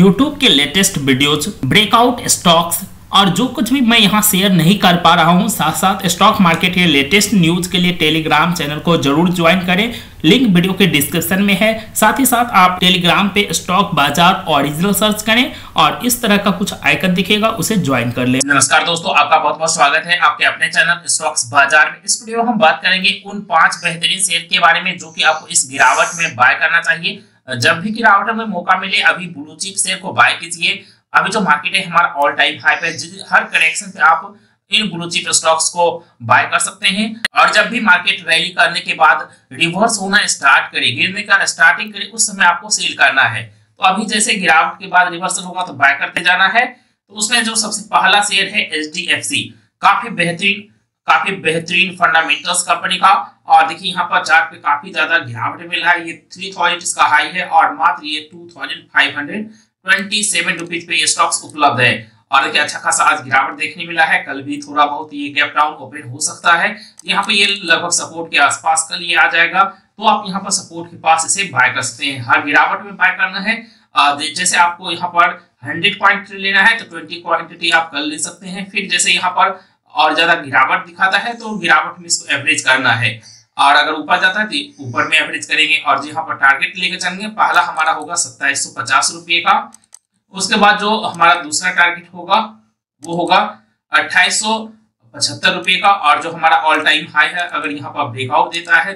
YouTube के latest videos, breakout stocks और जो कुछ भी मैं यहाँ शेयर नहीं कर पा रहा हूँ, साथ साथ स्टॉक मार्केट के लेटेस्ट न्यूज के लिए टेलीग्राम चैनल को जरूर ज्वाइन करें। लिंक वीडियो के डिस्क्रिप्शन में है। साथ ही साथ आप टेलीग्राम पे स्टॉक बाजार ओरिजिनल सर्च करें और इस तरह का कुछ आइकन दिखेगा, उसे ज्वाइन कर लें। नमस्कार दोस्तों, आपका बहुत बहुत स्वागत है आपके अपने चैनल स्टॉक्स बाजार में। इस वीडियो में हम बात करेंगे उन 5 बेहतरीन शेयर के बारे में जो कि आपको इस गिरावट में बाय करना चाहिए। जब भी गिरावट में मौका मिले अभी ब्लू चिप शेयर को बाय कीजिए। अभी जो मार्केट है हमारा ऑल टाइम हाई पे, हर करेक्शन पे आप इन ब्लू चिप स्टॉक्स को बाय कर सकते हैं। और जब भी मार्केट रैली करने के बाद रिवर्स होना स्टार्ट करे, गिरने का स्टार्टिंग करे, उस समय आपको सेल करना है। तो अभी जैसे गिरावट के बाद रिवर्सल होगा तो बाय करते जाना है। तो उसमें जो सबसे पहला शेयर है HDFC, काफी बेहतरीन फंडामेंटल्स कंपनी का। और देखिए यहाँ पर चार्ट पे काफी ज्यादा गिरावट मिला है। ये 3000 इसका हाई है और मात्र ये 2527 रुपीज पे ये स्टॉक्स उपलब्ध है। और देखिए अच्छा खासा आज गिरावट देखने मिला है। कल भी थोड़ा बहुत ये गैप डाउन ओपन हो सकता है। यहाँ पे ये लगभग सपोर्ट के आसपास कल ये आ जाएगा, तो आप यहाँ पर सपोर्ट के पास इसे बाय कर सकते हैं। हर गिरावट में बाय करना है। जैसे आपको यहाँ पर 100 क्वांटिटी लेना है तो 20 क्वांटिटी आप कल ले सकते हैं। फिर जैसे यहाँ पर और ज्यादा गिरावट दिखाता है तो गिरावट में इसको एवरेज करना है। और अगर ऊपर जाता है तो ऊपर में एवरेज करेंगे। और यहाँ पर टारगेट लेकर चलेंगे, पहला हमारा होगा 2750 रुपये का। उसके बाद जो हमारा दूसरा टारगेट होगा वो होगा 2875 रुपये का। और जो हमारा ऑल टाइम हाई है, अगर यहाँ पर ब्रेकआउट देता है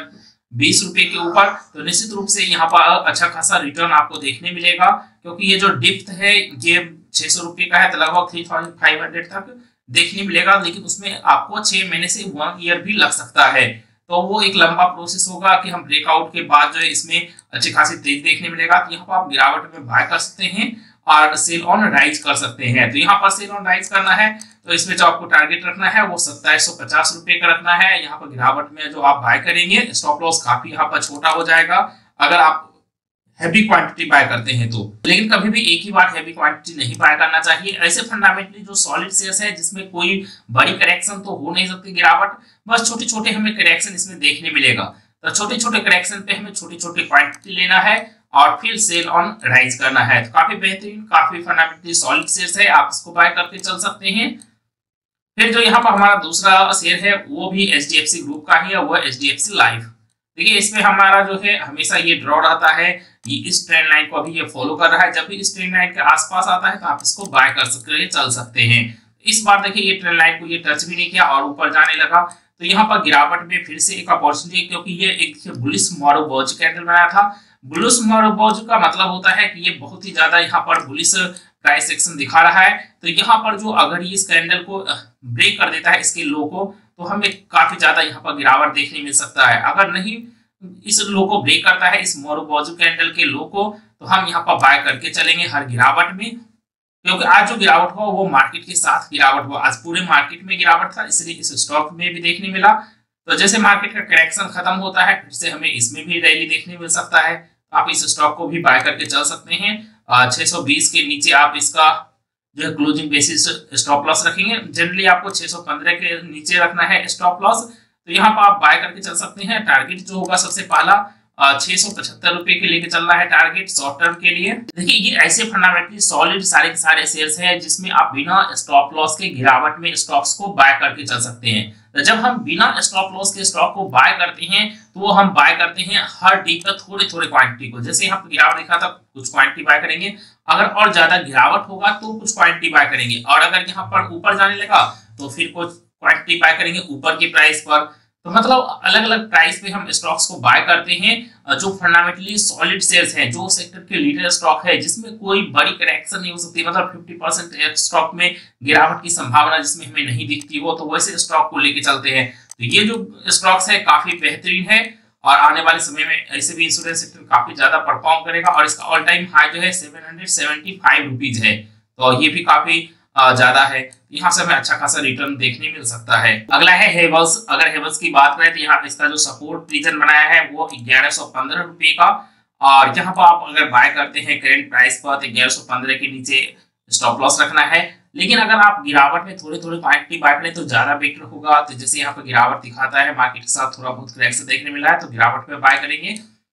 3020 रुपये के ऊपर, तो निश्चित रूप से यहाँ पर अच्छा खासा रिटर्न आपको देखने मिलेगा। क्योंकि ये जो डिप्थ है ये 600 रुपये का है, तो लगभग 3500 तक देखने मिलेगा। लेकिन उसमें आपको 6 महीने से 1 ईयर भी लग सकता है। तो वो एक लंबा प्रोसेस होगा कि हम ब्रेकआउट के बाद जो है इसमें अच्छी खासी तेज देखने मिलेगा। तो यहाँ पर आप गिरावट में बाय कर सकते हैं और सेल ऑन राइज कर सकते हैं। तो यहाँ पर सेल ऑन राइज करना है तो इसमें जो आपको टारगेट रखना है वो 2750 रुपये का रखना है। यहाँ पर गिरावट में जो आप बाय करेंगे, स्टॉप लॉस काफी यहाँ पर छोटा हो जाएगा अगर आप हैवी क्वांटिटी बाय करते हैं तो। लेकिन कभी भी एक ही बार हैवी क्वांटिटी नहीं बाय करना चाहिए। ऐसे फंडामेंटली जो सॉलिड शेयर्स है जिसमें कोई बड़ी करेक्शन तो हो नहीं सकती गिरावट, बस छोटे छोटे हमें करेक्शन इसमें देखने मिलेगा। तो छोटे छोटे करेक्शन पे हमें छोटी छोटी क्वांटिटी लेना है और फिर सेल ऑन राइज करना है। तो काफी बेहतरीन, काफी फंडामेंटली सॉलिड शेयर्स है, आप इसको बाय करके चल सकते हैं। फिर जो यहाँ पर हमारा दूसरा शेयर है वो भी HDFC ग्रुप का ही है, वो HDFC लाइफ। देखिए इसमें हमारा जो है हमेशा ये ड्रॉ रहता है, ये इस ट्रेंड लाइन को अभी ये फॉलो कर रहा है। जब भी इस ट्रेंड लाइन के आसपास आता है तो आप इसको बाय कर सकते हैं, चल सकते हैं। इस बार देखिए ये ट्रेंड लाइन को ये टच भी नहीं किया और ऊपर जाने लगा। तो यहाँ पर गिरावट में फिर से एक अपॉर्चुनिटी, क्योंकि ये एक बुलिश मोरोबोजी कैंडल बनाया था। बुलिश मोरोबोजी का मतलब होता है कि ये बहुत ही ज्यादा यहाँ पर बुलिश प्राइस एक्शन दिखा रहा है। तो यहाँ पर जो अगर ये इस कैंडल को ब्रेक कर देता है इसके लो को, तो हमें काफी ज्यादा यहाँ पर गिरावट देखने मिल सकता है। अगर नहीं इस लो को ब्रेक करता है, इस मोरोबोजी कैंडल के लो को, तो हम यहाँ पर बाय करके चलेंगे हर गिरावट में। क्योंकि आज जो गिरावट हुआ वो मार्केट के साथ गिरावट हुआ, आज पूरे मार्केट में गिरावट था, इसलिए इस स्टॉक में भी देखने मिला। तो जैसे मार्केट का करेक्शन खत्म होता है फिर से हमें इसमें भी रैली देखने मिल सकता है। आप इस स्टॉक को भी बाय करके चल सकते हैं। 620 के नीचे आप इसका जो है क्लोजिंग बेसिस स्टॉप लॉस रखेंगे। जनरली आपको 615 के नीचे रखना है स्टॉप लॉस। तो यहाँ पर आप बाय करके चल सकते हैं। टारगेट जो होगा सबसे पहला 675 रुपए के लेके चलना है टारगेट शॉर्ट टर्म के लिए। देखिए ये ऐसे फंडामेंटली सॉलिड सारे के सारे शेयर्स हैं जिसमें आप बिना स्टॉप लॉस के गिरावट में स्टॉक्स को बाय करके चल सकते हैं। तो जब हम बिना स्टॉप लॉस के स्टॉक को बाय करते हैं तो वो हम बाय करते हैं हर डे पर थोड़े थोड़े क्वांटिटी को। जैसे यहाँ पर गिरावट दिखा था, कुछ क्वांटिटी बाय करेंगे। अगर और ज्यादा गिरावट होगा तो कुछ क्वांटिटी बाय करेंगे। और अगर यहाँ पर ऊपर जाने लगा तो फिर कुछ क्वांटिटी बाय करेंगे ऊपर की प्राइस पर। तो मतलब अलग अलग प्राइस पे हम स्टॉक्स को बाय करते हैं जो फंडामेंटली सॉलिड शेयर्स हैं, जो सेक्टर के लीडर स्टॉक है, जिसमें कोई बड़ी करेक्शन नहीं हो सकती। मतलब 50% एक स्टॉक में गिरावट की संभावना जिसमें हमें नहीं दिखती हो, तो वैसे स्टॉक को लेके चलते हैं। तो ये जो स्टॉक्स है काफी बेहतरीन है और आने वाले समय में ऐसे भी इंश्योरेंस सेक्टर काफी ज्यादा परफॉर्म करेगा। और इसका ऑल टाइम हाई जो है 775 रुपीज है, तो ये भी काफी ज्यादा है। यहाँ से हमें अच्छा खासा रिटर्न देखने मिल सकता है। अगला है हेवल्स। अगर हेवल्स की बात करें तो यहाँ पे इसका जो सपोर्ट रीजन बनाया है वो 1115 रुपये का। और यहाँ पर आप अगर बाय करते हैं करंट प्राइस पर तो 1115 के नीचे स्टॉप लॉस रखना है। लेकिन अगर आप गिरावट में थोड़ी थोड़ी क्वांटिटी बाय करें तो ज्यादा बेटर होगा। तो जैसे यहाँ पर गिरावट दिखाता है, मार्केट के साथ थोड़ा बहुत करेक्शन देखने मिला है, तो गिरावट में बाय करेंगे।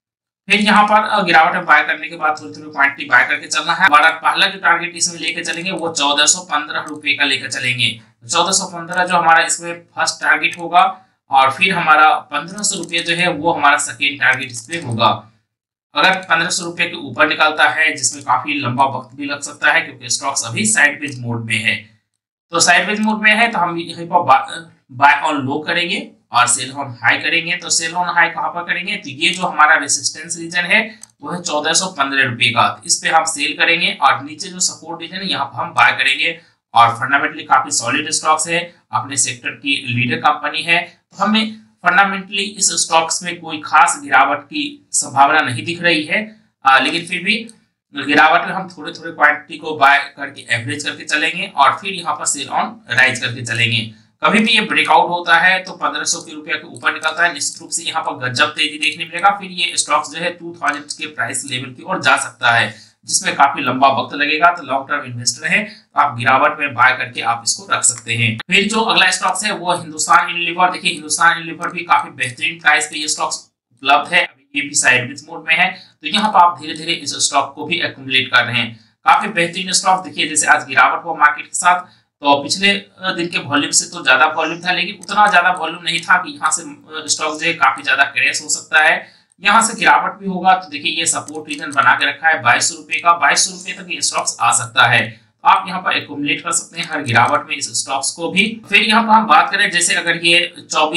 फिर यहाँ पर गिरावट में बाय करने के बाद थोड़ी थोड़ी क्वांटिटी बाय करके चलना है। हमारा पहला जो टारगेट इसमें लेके चलेंगे वो 1415 रुपए का लेकर चलेंगे। 1415 जो हमारा इसमें फर्स्ट टारगेट होगा और फिर हमारा 1500 रुपये जो है वो हमारा सेकेंड टारगेट इस पे होगा। अगर 1500 रुपये के ऊपर निकलता है, जिसमें काफी लंबा वक्त भी लग सकता है क्योंकि स्टॉक्स अभी साइडवेज मोड में है, तो साइडवेज मोड में है तो हम यहीं पर बाय ऑन लो करेंगे और सेल ऑन हाई करेंगे। तो सेल ऑन हाई कहां पर करेंगे, तो ये जो हमारा रेजिस्टेंस रीजन है वो है 1415 रुपए का, इस पे हम सेल करेंगे और नीचे जो सपोर्ट रीजन है यहाँ पर हम बाय करेंगे। और फंडामेंटली काफी सॉलिड स्टॉक्स है, अपने सेक्टर की लीडर कंपनी है, तो हमें फंडामेंटली इस स्टॉक्स में कोई खास गिरावट की संभावना नहीं दिख रही है। लेकिन फिर भी गिरावट में हम थोड़े थोड़े क्वांटिटी को बाय करके एवरेज करके चलेंगे और फिर यहाँ पर सेल ऑन राइज करके चलेंगे। कभी भी ये ब्रेकआउट होता है तो 1500 के रुपए के ऊपर निकलता है, निश्चित रूप से यहाँ पर गजब तेजी देखने मिलेगा। फिर ये स्टॉक्स जो है 2000 के प्राइस लेवल की ओर जा सकता है, जिसमें काफी लंबा वक्त लगेगा। तो लॉन्ग टर्म इन्वेस्टर है तो आप गिरावट में बाय करके आप इसको रख सकते हैं। फिर जो अगला स्टॉक्स है वो हिंदुस्तान यूनिलीवर। देखिए हिंदुस्तान यूनिलीवर भी काफी बेहतरीन प्राइस पे ये स्टॉक्स उपलब्ध है, ये भी साइडवेज मोड में है, तो यहाँ पर आप धीरे धीरे इस स्टॉक को भी एक्युमुलेट कर रहे हैं। काफी बेहतरीन स्टॉक। देखिए जैसे आज गिरावट हुआ मार्केट के साथ, तो पिछले दिन के वॉल्यूम से तो ज्यादा वॉल्यूम था, लेकिन उतना ज्यादा वॉल्यूम नहीं था कि यहाँ से स्टॉक जो है काफी ज्यादा क्रैश हो सकता है। यहाँ से गिरावट भी होगा तो देखिए ये सपोर्ट रीजन बना के रखा है 2200 रुपए का, 2200 रुपए तक ये स्टॉक्स आ सकता है। तो आप यहाँ पर एक्युमुलेट कर सकते हैं हर गिरावट में इस स्टॉक्स को भी। फिर यहाँ पर हम बात करें, जैसे अगर ये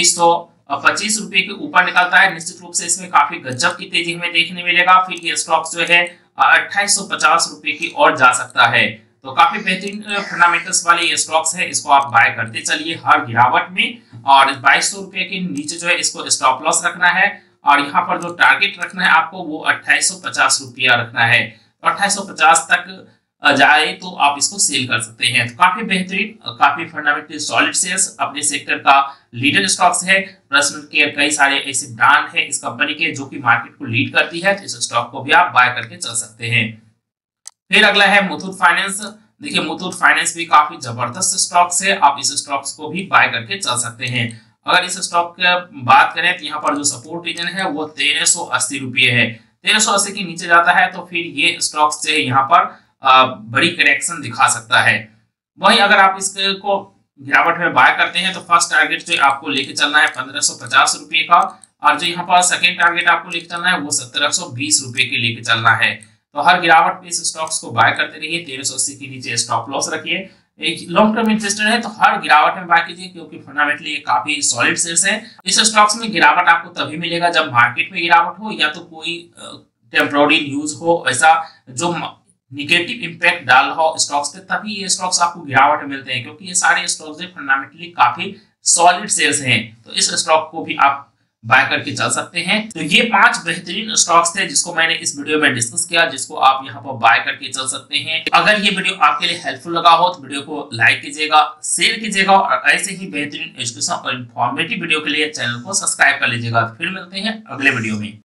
2425 रुपए के ऊपर निकलता है, निश्चित रूप से इसमें काफी गजब की तेजी हमें देखने मिलेगा। फिर ये स्टॉक्स जो है 2850 रुपए की ओर जा सकता है। तो काफी बेहतरीन फंडामेंटल्स वाले ये स्टॉक्स है, इसको आप बाय करते चलिए हर गिरावट में। और 2200 रुपए के नीचे जो है इसको स्टॉप लॉस रखना है और यहाँ पर जो टारगेट रखना है आपको वो 2850 रुपया रखना है। तो 2850 तक जाए तो आप इसको सेल कर सकते हैं। तो काफी बेहतरीन, काफी फंडामेंटल सॉलिड शेयर्स, अपने सेक्टर का लीडर स्टॉक्स है। पर्सनल केयर कई सारे ऐसे ब्रांड है इस कंपनी के जो कि मार्केट को लीड करती है, तो इस स्टॉक को भी आप बाय करके चल सकते हैं। फिर अगला है मुथूट फाइनेंस। देखिए मुथूट फाइनेंस भी काफी जबरदस्त स्टॉक्स है, आप इस स्टॉक्स को भी बाय करके चल सकते हैं। अगर इस स्टॉक की बात करें तो यहाँ पर जो सपोर्ट रीजन है वो 1380 रुपये है। 1380 के नीचे जाता है तो फिर ये स्टॉक्स जो है यहाँ पर बड़ी करेक्शन दिखा सकता है। वहीं अगर आप इसको गिरावट में बाय करते हैं तो फर्स्ट टारगेट जो आपको लेके चलना है 1550 रुपये का, और जो यहाँ पर सेकेंड टारगेट आपको लेके चलना है वो 1720 रुपये के लेके चलना है। तो हर गिरावट पे इस स्टॉक्स को बाय करते रहिए, 1380 के नीचे स्टॉप लॉस रखिए। एक लॉन्ग टर्म इन्वेस्टर है तो हर गिरावट में बाय कीजिए, क्योंकि फंडामेंटली ये काफी सॉलिड शेयर्स है। इस स्टॉक्स में गिरावट आपको तभी मिलेगा जब मार्केट में गिरावट हो या तो कोई टेम्पोररी न्यूज हो ऐसा जो निगेटिव इंपैक्ट डाल रहा हो स्टॉक्स पे, तभी ये स्टॉक्स आपको गिरावट में मिलते हैं, क्योंकि ये सारे स्टॉक्स फंडामेंटली काफी सॉलिड शेयर्स हैं। तो इस स्टॉक को भी आप बाय करके चल सकते हैं। तो ये 5 बेहतरीन स्टॉक्स थे जिसको मैंने इस वीडियो में डिस्कस किया, जिसको आप यहाँ पर बाय करके चल सकते हैं। अगर ये वीडियो आपके लिए हेल्पफुल लगा हो तो वीडियो को लाइक कीजिएगा, शेयर कीजिएगा और ऐसे ही बेहतरीन एजुकेशन और इन्फॉर्मेटिव वीडियो के लिए चैनल को सब्सक्राइब कर लीजिएगा। फिर मिलते हैं अगले वीडियो में।